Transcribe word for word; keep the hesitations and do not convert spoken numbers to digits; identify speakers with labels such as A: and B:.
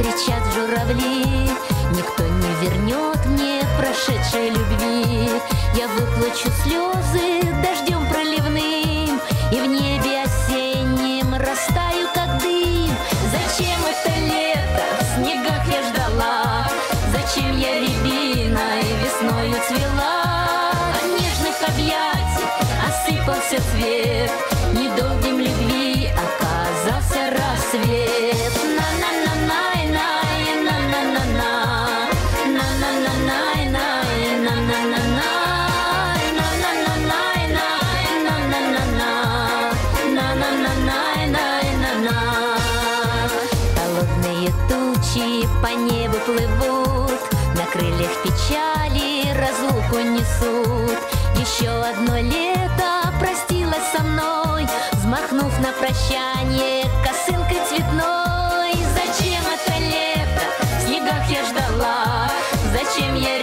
A: кричат журавли, никто не вернет мне прошедшей любви. Я выплачу слезы дождем проливным, и в небе осеннем растаю, как дым. Зачем это лето, в снегах я ждала? Зачем я рябиной весною цвела? От нежных объятий осыпался цвет, недолгим любви оказался рассвет. На-на-на-най, най, на-на-на-на, на-на-на-най, най, на-на-на-най, на-на-на-най, най, на-на-на-на, на-на-на-най, най, на-на. Холодные тучи по небу плывут, на крыльях печали разлуку несут. Еще одно лето простилось со мной, взмахнув на прощание косынкой цветной. Зачем это лето, в снегах я ждала? Зачем я